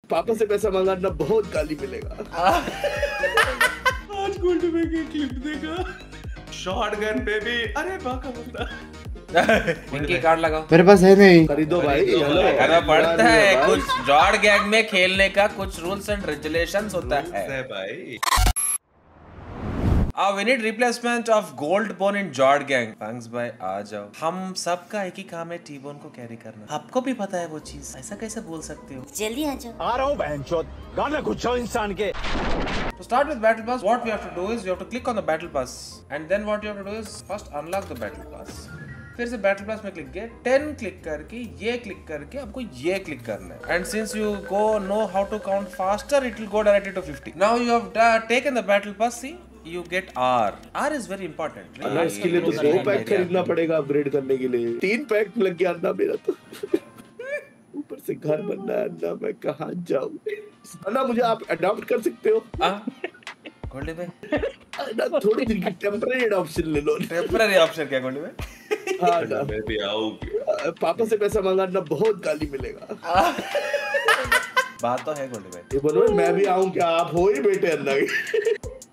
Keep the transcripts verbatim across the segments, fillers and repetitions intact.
पापा से पैसा मांगा ना बहुत गाली मिलेगा। आज गोल्ड में की क्लिप देखा, शॉटगन बेबी, अरे बाका बंदा। इनकी कार्ड लगाओ। मेरे पास है नहीं, खरीदो भाई। करना पड़ता है कुछ, जॉर्ड गैंग में खेलने का कुछ रूल्स एंड रेगुलेशंस होता है भाई। Uh, we need replacement of gold bone in Jord gang. Thanks भाई, आ जाओ। हम सबका एक ही काम है, टी बोन को कैरी करना। आपको भी पता है वो चीज, ऐसा कैसे बोल सकते हो? जल्दी आ जाओ। आ रहा हूँ बहनचोद, गाना घुसाओ इंसान के। To start with battle pass, what we have to do is you have to click on the battle pass, and then what you have to do is first unlock the battle pass. फिर से battle pass में click किया, ten click करके ये click करके आपको ये click करना है। And since you go know how to count faster, it will go directly to fifty. Now you have taken the battle pass. See, you get R. R is very important. अन्ना इसके लिए तो दो pack खरीदना पड़ेगा upgrade करने के लिए। तीन पैक लग गया अन्ना मेरा तो। ऊपर से घर बनना है अन्ना, मैं कहाँ जाऊँ? अन्ना मुझे आप अडॉप्ट कर सकते हो? गोल्डी भाई, अन्ना थोड़ी दिन की टेम्पररी ऑप्शन ले लो। टेम्पररी ऑप्शन क्या गोल्डी भाई? हाँ ना, मैं भी आऊंगी। पापा से पैसा मांगा ना बहुत गाली मिलेगा। बात तो है गोल्डी भाई। ये बोलो मैं भी आऊँ क्या? आप हो ही बेटे अन्ना के।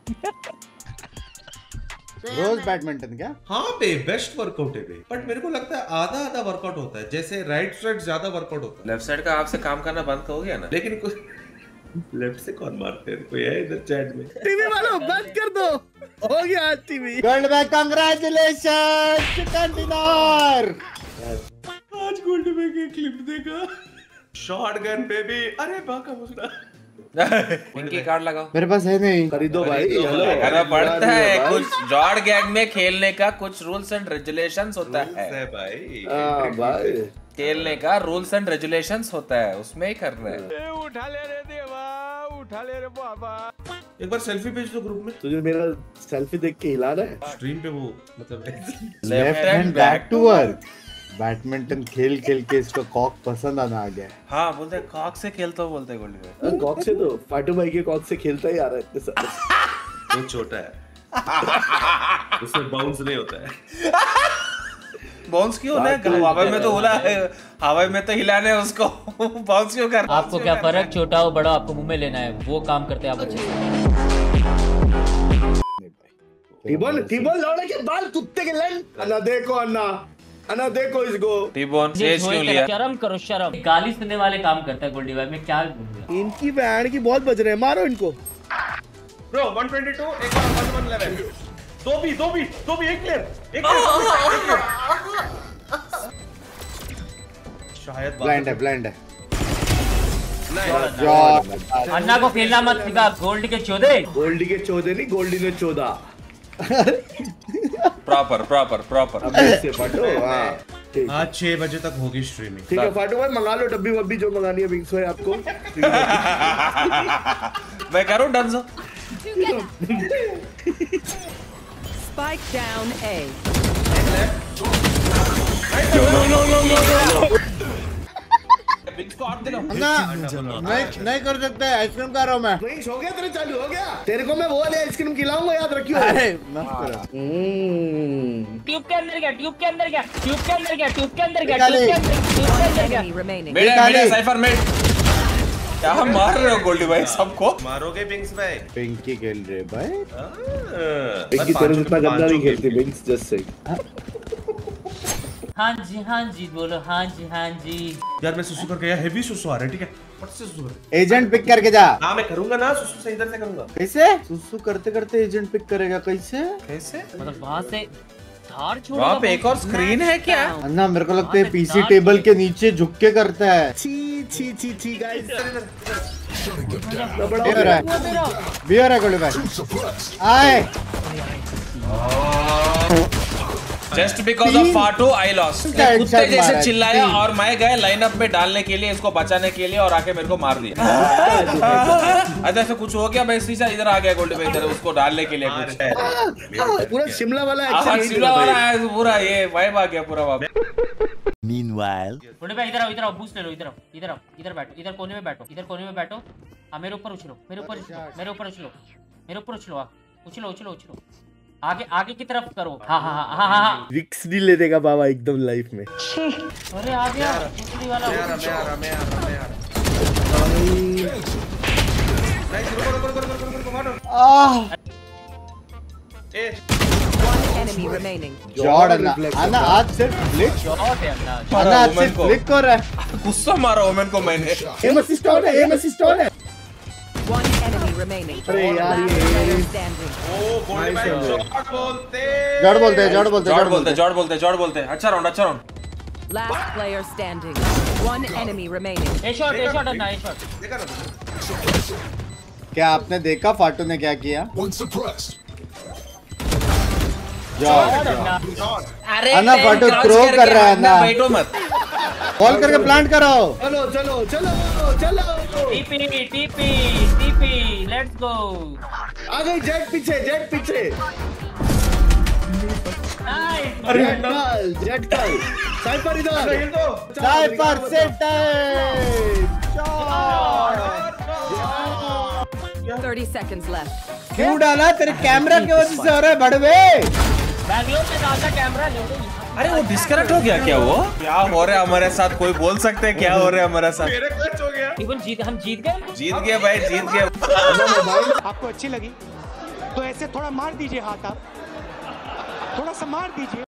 रोज बैडमिंटन क्या? हाँ बे, बेस्ट वर्कआउट है बे, बट मेरे को लगता है आधा आधा वर्कआउट होता है, जैसे राइट साइड ज्यादा वर्कआउट होता है। लेफ्ट साइड का आपसे काम करना बंद हो गया ना? लेकिन कुछ लेफ्ट से कौन मारते हैं? कोई है इधर चैट में? टीवी वालों बंद कर दो, हो गया आज टीवी। गोल्ड में कांग्रेचुलेशन चिकन डिनर। आज गोल्ड में की क्लिप देखा, शॉटगन बेबी, अरे बाका बंदा। इनकी कार्ड लगाओ। मेरे पास है नहीं, खरीदो भाई। करना पड़ता है कुछ, जॉर्ड गैंग में खेलने का कुछ रूल्स एंड रेगुलेशंस होता है भाई। हाँ भाई, खेलने का रूल्स एंड रेगुलेशंस होता है, उसमें ही करना है। उठा ले रे देवा, उठा ले रे बाबा। एक बार सेल्फी भेज दो ग्रुप में। तुझे मेरा सेल्फी देख के हिला रहा है स्ट्रीम पे, वो मतलब left hand back to work. Badminton खेल खेल के इसको कॉक पसंद आना आ गया। हाँ बोलते कॉक से खेलता हो, बोलते गोल्डी भाई। कॉक से तो फाटू भाई के कॉक से खेलता ही आ रहा है इतने साल। वो छोटा है, उसमें बाउंस नहीं होता है। बाउंस क्यों ना? हवाई में तो बोला है, हवाई में तो हिलाने है उसको। बाउंस क्यों कर? आपको क्या फर्क, छोटा हो बड़ा आपको मुंह में लेना है, वो काम करते हैं आप अच्छे से। टीबोन टीबोन लौड़े के बाल कुत्ते के लन। अन्ना देखो अन्ना, अन्ना देखो इसको। टीबोन सेज क्यों लिया? शर्म करो शर्म, गाली सुनने वाले काम करता है गोल्डी भाई। मैं क्या बोलूं? इनकी बैंड की बहुत बज रहे हैं, मारो इनको। ब्रो वन ट्वेंटी टू, एक और वन वन इलेवन, दो भी दो भी दो भी, एक क्लियर, एक क्लियर। शायद ब्लाइंड है, ब्लाइंड है। अन्ना को खेलना मत सिखा, गोल्डी के चौदह। गोल्डी के चौदह नहीं, गोल्डी ने चौदह। Proper proper proper. से फाटो, हाँ आज छह बजे तक होगी स्ट्रीमिंग। ठीक है फाटो भाई, मंगा लो डब्बी वब्बी जो मंगानी है विंग्स भाई आपको। मैं करूँ डंजो। Spike down A. नहीं नहीं कर सकते, आइसक्रीम खा रहा हूँ मैं। विंग्स हो गया तेरे, चालू हो गया तेरे को। मैं वो वाली आइसक्रीम खिलाऊंगा, याद रखियो। अरे मत करो। ट्यूब के अंदर गया, ट्यूब के अंदर गया, ट्यूब के अंदर गया, ट्यूब के अंदर गया, ट्यूब के अंदर, ट्यूब के अंदर गया। Enemy remaining. मेरे मेरे साइफर में क्या हम मार रहे हो गोल्डी भाई सबको? मारोगे विंग्स भाई? पिंकी खेल रहे भाई। पिंकी तेरे जितना गंदा नहीं खेलती विंग्स, जस्ट से। हाँ जी हाँ जी बोलो, हाँ जी हाँ जी। यार मैं सुसु करके आया, हेवी सुसु आ रहा है, ठीक है? फट से सुसु कर। एजेंट पिक करके जा। हाँ मैं करूंगा ना, सुसु से इधर से करूंगा। कैसे? सुसु करते करते एजेंट पिक करेगा कैसे? कैसे मतलब वहाँ से धार छोड़, वहाँ पे एक और स्क्रीन है क्या? अन्ना मेरे को लगता है पीसी टेबल के नीचे झुक के करता है। छी छी छी छी गाइस। बियर है, बियर है गोल्डी भाई। आए। Just because of Fatu, I lost. कुत्ते जैसे चिल्लाया और मैं गए लाइनअप में डालने के लिए, इसको बचाने के लिए, और आके मेरे को मार दिया। अच्छा ऐसा कुछ हो गया भाई? सीधा इधर आ गया गोल्डी भाई, इधर उसको डालने के लिए कुछ। पूरा शिमला वाला हाँ शिमला वाला है पूरा, ये वाइब आ गया पूरा वहाँ। Meanwhile, गोल्डी भाई इधर आओ, इधर आओ, बूस्ट ले लो, इधर आओ, इधर आओ, इधर बैठो, इधर कोने में बैठो, इधर कोने में बैठो। हाँ मेरे ऊपर उछलो, मेरे ऊपर उछलो, मेरे ऊपर उछलो, मेरे ऊपर उछलो, उछलो उछलो उछलो, आगे आगे की तरफ करो। हाँ हाँ हाँ हाँ हाँ। रिक्स नहीं ले देगा बाबा एकदम लाइफ में। अरे आ गया दूसरी वाला। मैं आ रहा, मैं आ रहा, मैं आ रहा, मैं आ रहा। ए One enemy remaining. जॉर्ड अन्ना अन्ना आज सिर्फ फ्लिक शॉट है अन्ना अन्ना आज ओमेन सिर्फ को। फ्लिक हो रहा है। गुस्सा मारा ओमेन को मैंने। एम असिस्ट ऑन है, एम असिस्ट ऑन है। One enemy remaining. अरे यार Last ये player standing. ओ गोल्ड भाई शॉट बोलते जॉर्ड बोलते हैं जॉर्ड बोलते हैं जॉर्ड बोलते जॉर्ड बोलते जॉर्ड बोलते अच्छा राउंड अच्छा round. Last player standing. One enemy remaining. ए शॉट ए शॉट अन्ना ए शॉट देखा ना क्या आपने देखा फाटू ने क्या किया? जॉर्ड अरे अन्ना फाटू थ्रो कर रहा है अन्ना। बैठो मत। कॉल करके प्लांट करो। चलो चलो चलो चलो। TP TP TP let's go आ गई जेट पीछे, जेट पीछे। नाइस जेट कल, जेट कल। साइपर इधर। हिल दो Cypher set thirty seconds left. क्यों डाला? तेरे कैमरा की वजह से हो रहा है बड़वे। बैंगलोर में डालता कैमरा ले लो। अरे वो डिस्कनेक्ट हो गया क्या? वो क्या हो रहा है हमारे साथ? कोई बोल सकते हैं क्या हो रहा है हमारे साथ? मेरे क्लच हो गया इवन जीत हम जीत गए जीत गए भाई जीत गए। आपको अच्छी लगी तो ऐसे थोड़ा मार दीजिए हाथ आप थोड़ा सा मार दीजिए